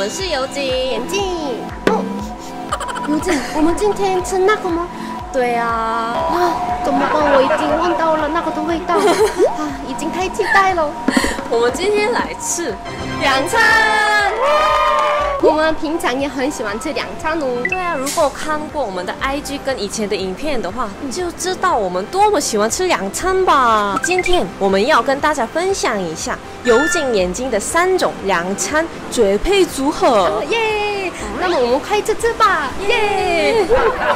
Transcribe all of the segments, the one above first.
们是尤金、 眼镜。哦，尤金，我们今天吃那个吗？ 对啊。 啊，怎么办？我已经闻到了那个的味道啊，已经太期待了。 我们今天来吃两餐。 我们平常也很喜欢吃两餐哦。 对啊，如果看过我们的 IG 跟以前的影片的话，就知道我们多么喜欢吃两餐吧。今天我们要跟大家分享一下尤金眼睛的3种两餐绝配组合。 耶！那么我们开始吃吧。耶！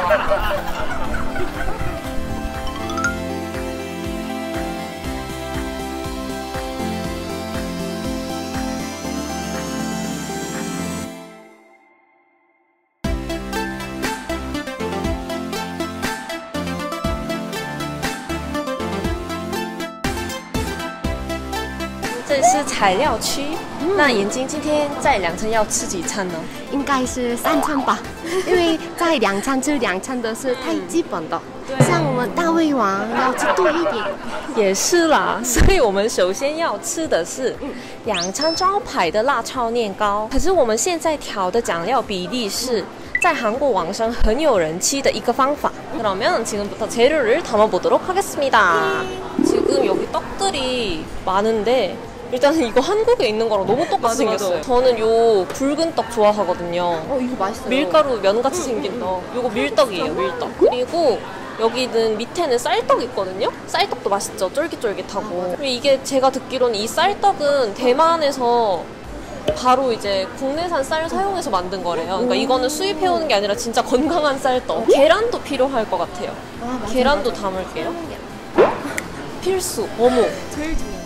这里是材料区。那眼睛今天在两餐要吃几餐呢？ 应该是3餐吧，因为在两餐吃两餐的是太基本的。像我们大胃王要吃多一点。 也是啦，所以我们首先要吃的是两餐招牌的辣炒年糕。可是我们现在调的酱料比例是在韩国网上很有人气的一个方法。그러면 지금부터 재료를 담아보도록 하겠습니다. 지금 여기 떡들이 많은데 일단은 이거 한국에 있는 거랑 너무 똑같이 생겼어요. 저는 요 굵은 떡 좋아하거든요. 이거 맛있어요. 밀가루 면같이 생긴 떡. 요거 밀떡이에요, 밀떡. 그리고 여기는 밑에는 쌀떡 있거든요? 쌀떡도 맛있죠? 쫄깃쫄깃하고. 그리고 이게 제가 듣기로는 이 쌀떡은 대만에서 바로 이제 국내산 쌀 사용해서 만든 거래요. 그러니까 이거는 수입해오는 게 아니라 진짜 건강한 쌀떡. 계란도 필요할 것 같아요. 계란도 담을게요. 필수, 어묵. 제일 중요해요.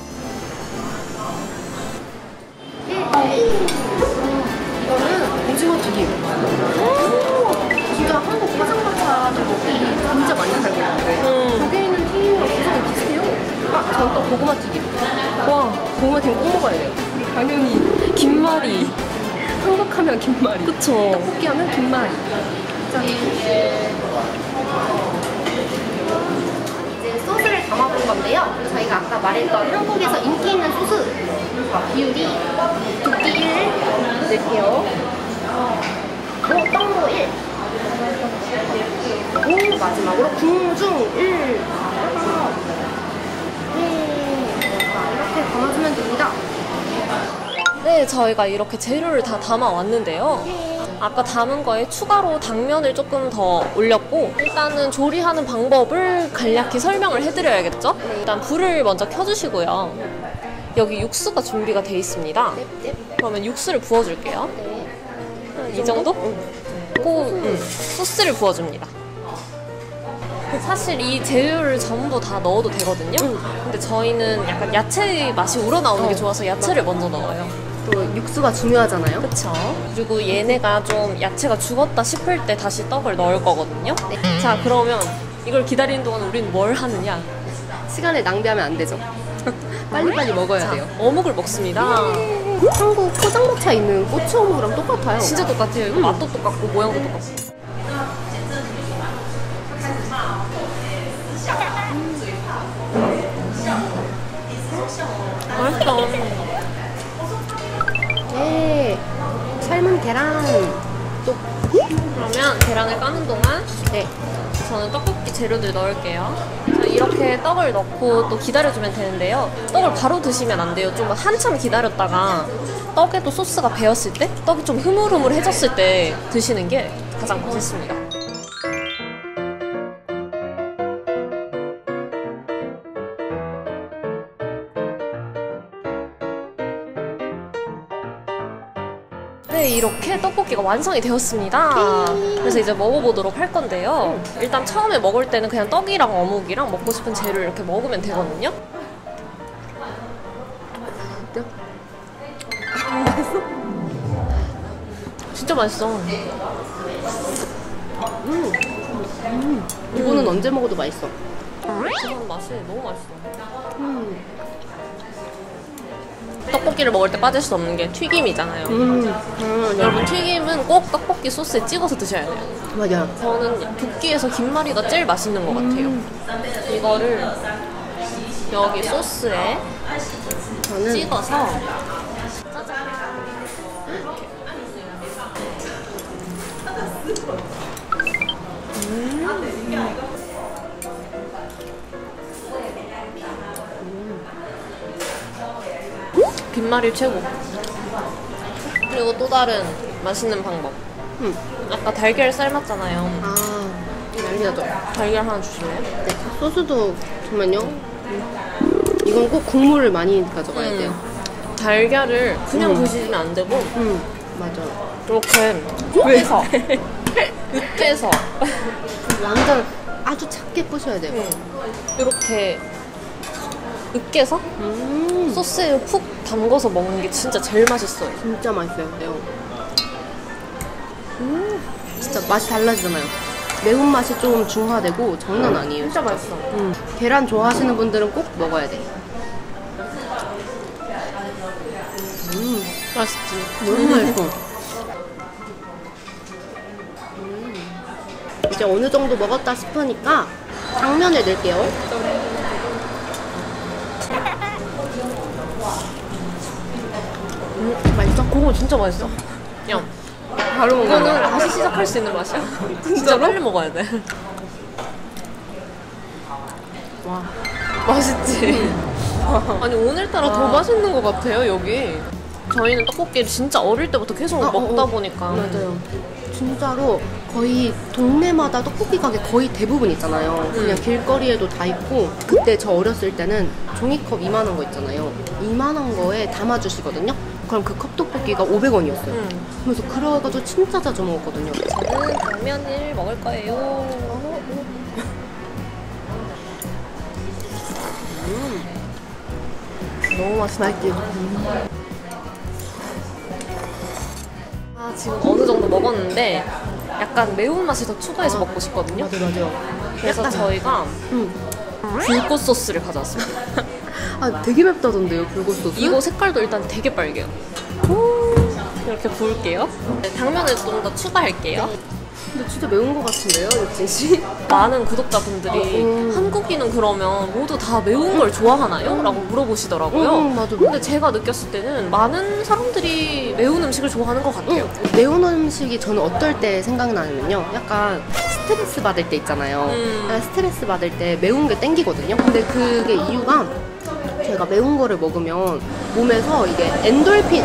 이거는 오징어 튀김. 진짜 한국 화장마차를 먹기 진짜 많이 잘 먹는데 거기에 있는 튀김이랑 구성이 비슷해요. 아, 전 또 고구마 튀김. 와, 고구마 튀김 꼭 먹어야 돼요. 당연히 김말이. 한국하면 김말이. 그쵸. 떡볶이 하면 김말이. 짠. 이제 소스를 담아볼 건데요. 저희가 아까 말했던 한국에서 인기 있는 소스 비율이 두끼 1 넣을게요. 떡도 1. 오, 마지막으로 궁중 1. 이렇게 담아주면 됩니다. 네, 저희가 이렇게 재료를 다 담아왔는데요. 아까 담은 거에 추가로 당면을 조금 더 올렸고, 일단은 조리하는 방법을 간략히 설명을 해드려야겠죠? 일단 불을 먼저 켜주시고요. 여기 육수가 준비가 돼 있습니다. 그러면 육수를 부어줄게요. 이 정도? 소스를 부어줍니다. 사실 이 재료를 전부 다 넣어도 되거든요. 근데 저희는 약간 야채 맛이 우러나오는 게 좋아서 야채를 먼저 넣어요. 또 육수가 중요하잖아요. 그쵸. 그리고 얘네가 좀 야채가 죽었다 싶을 때 다시 떡을 넣을 거거든요. 자, 그러면 이걸 기다리는 동안 우리는 뭘 하느냐? 시간을 낭비하면 안 되죠. 빨리빨리 먹어야 돼요. 어묵을 먹습니다. 한국 포장마차 있는 꼬치 어묵이랑 똑같아요. 진짜 똑같아요. 이거 맛도 똑같고 모양도 똑같고. 맛있다. 네, 삶은 계란. 또 그러면 계란을 까는 동안 저는 떡볶이 재료들 넣을게요. 자, 이렇게 떡을 넣고 또 기다려주면 되는데요. 떡을 바로 드시면 안 돼요. 좀 한참 기다렸다가 떡에도 소스가 배었을 때, 떡이 좀 흐물흐물해졌을 때 드시는 게 가장 맛있습니다. 네, 이렇게 떡볶이가 완성이 되었습니다. 그래서 이제 먹어보도록 할 건데요. 일단 처음에 먹을 때는 그냥 떡이랑 어묵이랑 먹고 싶은 재료를 이렇게 먹으면 되거든요. 맛있어? 진짜 맛있어. 이거는 언제 먹어도 맛있어. 이건 맛이 너무 맛있어. 떡볶이를 먹을 때 빠질 수 없는 게 튀김이잖아요. 여러분, 튀김은 꼭 떡볶이 소스에 찍어서 드셔야 돼요. 맞아요. 저는 두끼에서 김말이가 제일 맛있는 것 같아요. 이거를 여기 소스에 찍어서 마리 최고. 그리고 또 다른 맛있는 방법. 아까 달걀 삶았잖아요. 아, 난리나죠? 달걀 하나 주실래요? 네. 소스도 잠깐만요. 이건 꼭 국물을 많이 가져가야 돼요. 달걀을 그냥 드시면 안 되고 맞아. 이렇게 으깨서 으깨서 완전 아주 작게 부셔야 돼요. 이렇게 으깨서 소스에 푹 담궈서 먹는 게 진짜 제일 맛있어요. 진짜 맛있어요. 진짜 맛이 달라지잖아요. 매운맛이 좀 중화되고 장난 아니에요. 진짜 맛있어. 계란 좋아하시는 분들은 꼭 먹어야 돼. 맛있지? 너무 맛있어. 이제 어느 정도 먹었다 싶으니까 당면을 넣을게요. 맛있어? 그거 진짜 맛있어. 야, 바로 이거는 먹어요. 다시 시작할 수 있는 맛이야. 진짜 빨리 먹어야 돼. 와. 맛있지? 아니 오늘따라 더 맛있는 것 같아요 여기. 저희는 떡볶이를 진짜 어릴 때부터 계속 먹다 보니까. 맞아요. 진짜로 거의 동네마다 떡볶이 가게 거의 대부분 있잖아요. 그냥 길거리에도 다 있고, 그때 저 어렸을 때는 종이컵 이만한 거 있잖아요. 이만한 거에 담아주시거든요. 그럼 그 컵떡볶이가 500원이었어요. 그래서 그래가지고 진짜 자주 먹었거든요. 저는 당면을 먹을 거예요. 너무 맛있다. 아, 지금 어느 정도 먹었는데 약간 매운맛을 더 추가해서 먹고 싶거든요. 맞아요. 그래서 저희가 불꽃 소스를 가져왔습니다. 아, 되게 맵다던데요, 불꽃 소스? 이거 색깔도 일단 되게 빨개요. 이렇게 부을게요. 네, 당면을 좀 더 추가할게요. 근데 진짜 매운 거 같은데요, 유진 씨? 많은 구독자분들이 한국인은 그러면 모두 다 매운 걸 좋아하나요? 라고 물어보시더라고요. 맞아. 근데 제가 느꼈을 때는 많은 사람들이 매운 음식을 좋아하는 것 같아요. 매운 음식이 저는 어떨 때 생각나냐면요. 약간 스트레스 받을 때 있잖아요. 스트레스 받을 때 매운 게 땡기거든요. 근데 그게 이유가 제가 매운 거를 먹으면 몸에서 이게 엔돌핀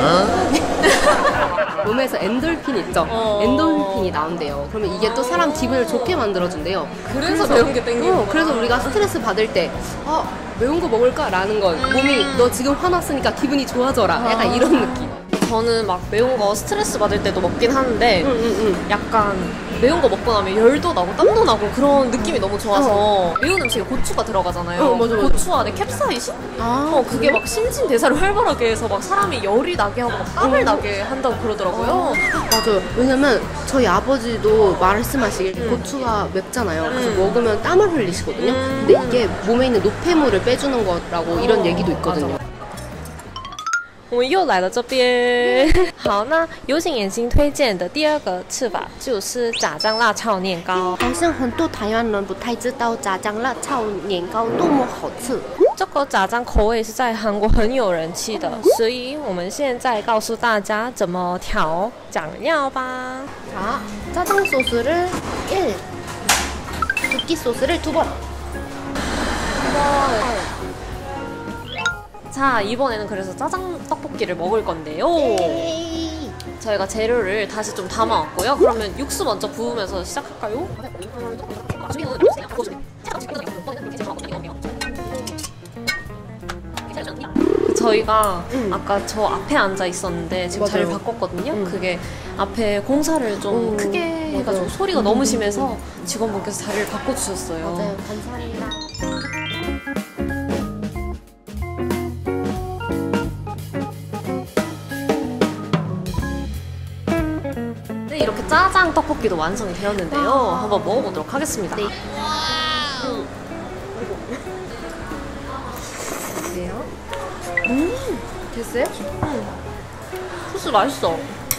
몸에서 엔돌핀 있죠? 엔돌핀이 나온대요. 그러면 이게 또 사람 기분을 좋게 만들어준대요. 그래서 매운 게 땡기는 그래서 우리가 스트레스 받을 때 매운 거 먹을까라는 건 몸이 너 지금 화났으니까 기분이 좋아져라. 약간 이런 느낌. 저는 막 매운 거 스트레스 받을 때도 먹긴 하는데 약간 매운 거 먹고 나면 열도 나고 땀도 나고 그런 느낌이 너무 좋아서 매운 음식에 고추가 들어가잖아요. 맞아. 고추 안에 캡사이신? 그게 막 신진대사를 활발하게 해서 막 사람이 열이 나게 하고 막 땀을 나게 한다고 그러더라고요. 맞아요. 왜냐면 저희 아버지도 말씀하시길 고추가 맵잖아요. 그래서 먹으면 땀을 흘리시거든요. 근데 이게 몸에 있는 노폐물을 빼주는 거라고 이런 얘기도 있거든요. 我们又来了这边。好，那有请眼睛推荐的第二个吃法就是炸酱辣炒年糕。 好像很多台湾人不太知道炸酱辣炒年糕多么好吃。 这个炸酱口味是在韩国很有人气的，所以我们现在告诉大家怎么调酱料吧。 자, 짜장 소스를 1, 두끼 소스를 2번. 자, 이번에는 그래서 짜장 떡볶이를 먹을 건데요. 저희가 재료를 다시 좀 담아왔고요. 그러면 육수 먼저 부으면서 시작할까요? 저희가 아까 저 앞에 앉아 있었는데 지금 맞아요. 자리를 바꿨거든요. 그게 앞에 공사를 좀 크게 해가지고 소리가 너무 심해서 직원분께서 자리를 바꿔주셨어요. 맞아요. 감사합니다. 이렇게 짜장 떡볶이도 완성이 되었는데요. 한번 먹어보도록 하겠습니다. 네. 어때요? 됐어요? 소스 맛있어.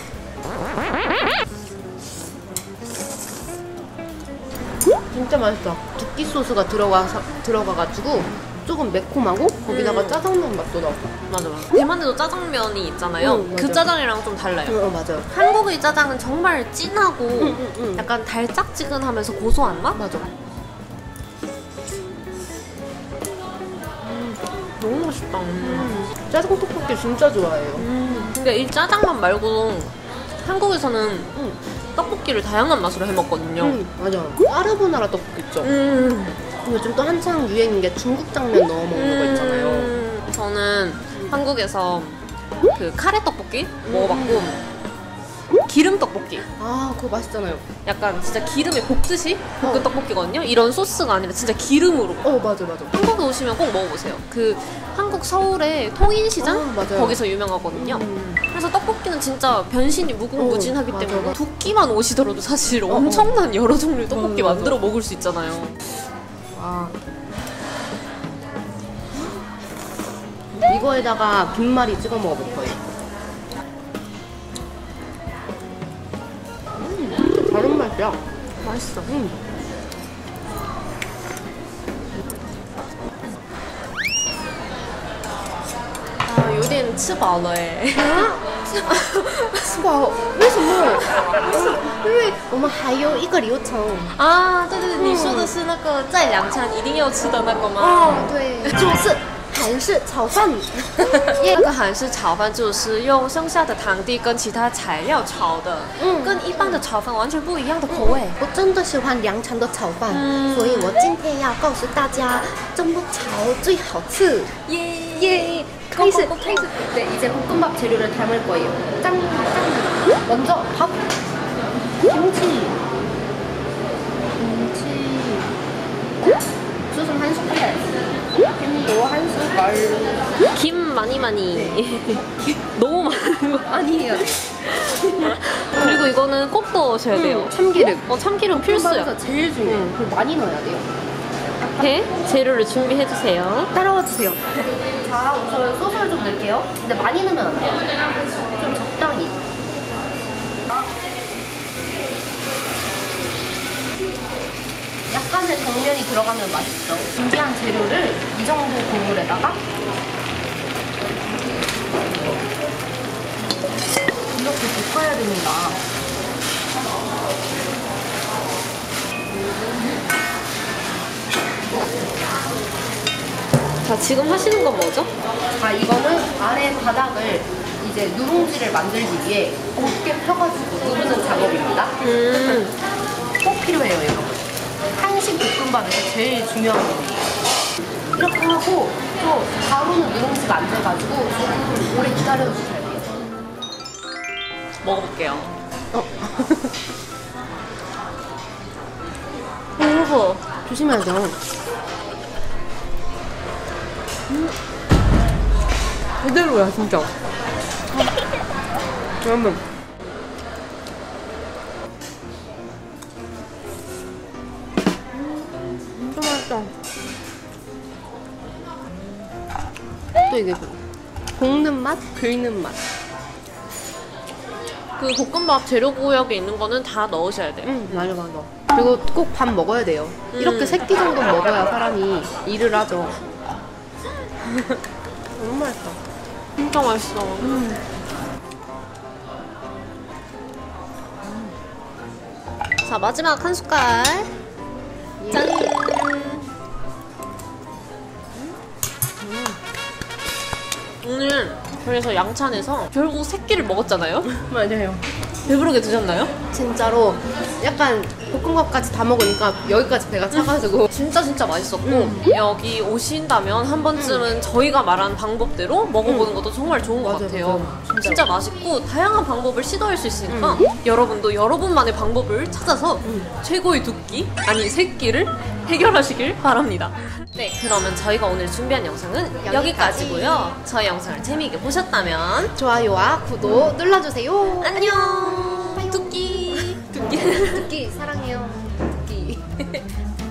진짜 맛있다. 두끼 소스가 들어가가지고 조금 매콤하고 거기다가 짜장면 맛도 나고. 맞아. 대만에도 짜장면이 있잖아요. 그 맞아. 짜장이랑 좀 달라요. 맞아요. 한국의 짜장은 정말 진하고 약간 달짝지근하면서 고소한 맛? 맞아. 너무 맛있다. 짜장 떡볶이 진짜 좋아해요. 근데 이 짜장면 말고도 한국에서는 떡볶이를 다양한 맛으로 해 먹거든요. 맞아. 까르보나라 떡볶이 있죠? 요즘 또 한창 유행인 게 중국 당면 넣어 먹는 거 있잖아요. 저는 한국에서 그 카레 떡볶이 먹어봤고 기름 떡볶이. 아, 그거 맛있잖아요. 약간 진짜 기름에 볶듯이 볶은 떡볶이거든요. 이런 소스가 아니라 진짜 기름으로. 맞아. 한국에 오시면 꼭 먹어보세요. 그 한국 서울의 통인시장 맞아요. 거기서 유명하거든요. 그래서 떡볶이는 진짜 변신이 무궁무진하기 맞아. 때문에 두 끼만 오시더라도 사실 엄청난 여러 종류의 떡볶이 맞아. 만들어 먹을 수 있잖아요. 아. 이거에다가 김말이 찍어 먹어볼 거예요. 다른 맛이야. 맛있어.啊，有点吃饱了哎。 是吧？为什么？因为我们还有一个流程。 啊，对对对，你说的是那个在两餐一定要吃的那个吗？ 对，就是韩式炒饭。 那个韩式炒饭就是用剩下的堂弟跟其他材料炒的，跟一般的炒饭完全不一样的口味。 我真的喜欢凉茶的炒饭，所以我今天要告诉大家怎么炒最好吃。耶！开始。 네, 이제 볶음밥 재료를 담을 거예요. 짠! 먼저 밥, 김치, 숯은 한 숟갈, 햄도 한 숟갈. 김 많이. 너무 많은 거 아니에요. 그리고 이거는 꼭 넣으셔야 돼요. 참기름. 참기름 필수야. 볶음밥에서 제일 중요해요. 그걸 많이 넣어야 돼요. 네, 재료를 준비해 주세요. 따라와 주세요. 자, 우선 소스를 좀 넣을게요. 근데 많이 넣으면 안 돼요. 좀 적당히. 약간의 당면이 들어가면 맛있죠. 준비한 재료를 이 정도 국물에다가 이렇게 볶아야 됩니다. 자, 지금 하시는 건 뭐죠? 이거는 아래 바닥을 이제 누룽지를 만들기 위해 곱게 펴가지고 누르는 작업입니다. 꼭 필요해요, 여러분. 한식 볶음밥에서 제일 중요한 부분이에요. 이렇게 하고 또 바로는 누룽지가 안 돼가지고 조금 오래 기다려주셔야 돼요. 먹어볼게요. 오, 조심해야죠. 제대로야, 진짜. 여러분. 진짜 맛있다. 또 이게 볶는 맛, 긁는 맛. 그 볶음밥 재료 구역에 있는 거는 다 넣으셔야 돼요. 맞아. 그리고 꼭 밥 먹어야 돼요. 이렇게 3끼 정도 먹어야 사람이 일을 하죠. 너무 맛있다. 진짜 맛있어. 자, 마지막 한 숟갈. 짠! 오늘 그래서 양찬에서 결국 3끼를 먹었잖아요? 맞아요. 배부르게 드셨나요? 진짜로 약간 볶음밥까지 다 먹으니까 여기까지 배가 차가지고 진짜 맛있었고 여기 오신다면 한 번쯤은 저희가 말한 방법대로 먹어보는 것도 정말 좋은 것 같아요. 맞아. 진짜 맛있고 다양한 방법을 시도할 수 있으니까 여러분도 여러분만의 방법을 찾아서 최고의 2끼, 아니 3끼를 해결하시길 바랍니다. 네, 그러면 저희가 오늘 준비한 영상은 여기까지고요. 저희 영상을 재미있게 보셨다면 좋아요와 구독 눌러주세요. 안녕! 2끼! 두끼 사랑해요. 두끼.